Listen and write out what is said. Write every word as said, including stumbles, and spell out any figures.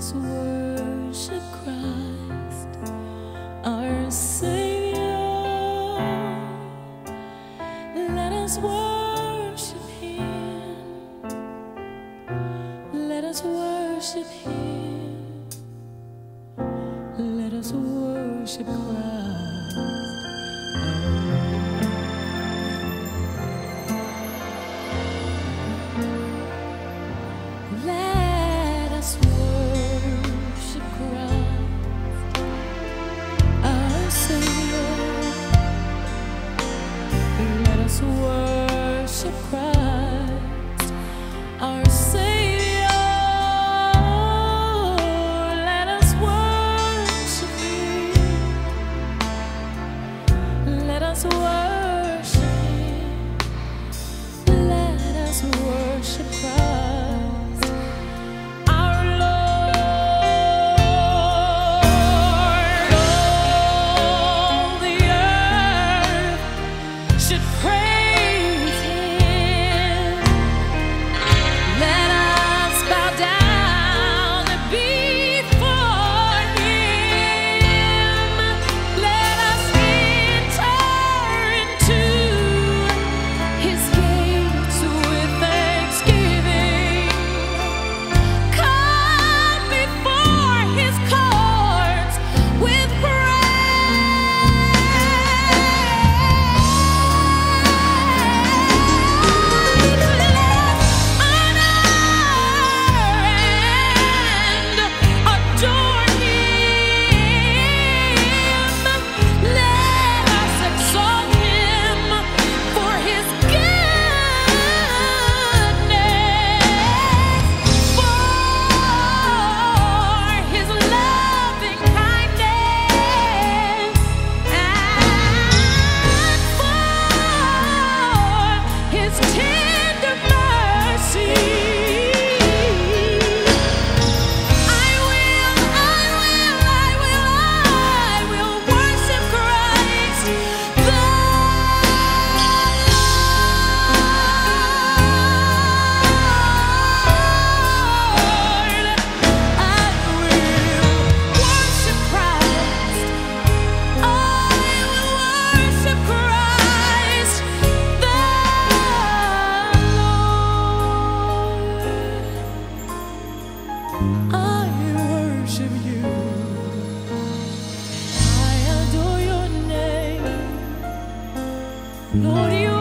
us worship Christ, our Savior. Let us worship Him. Let us worship Him. Let us worship Christ. Let us worship Christ, our Savior. Let us worship Christ, our Savior. Let us worship Him. Let us worship Him. Let us worship Christ. Lord, you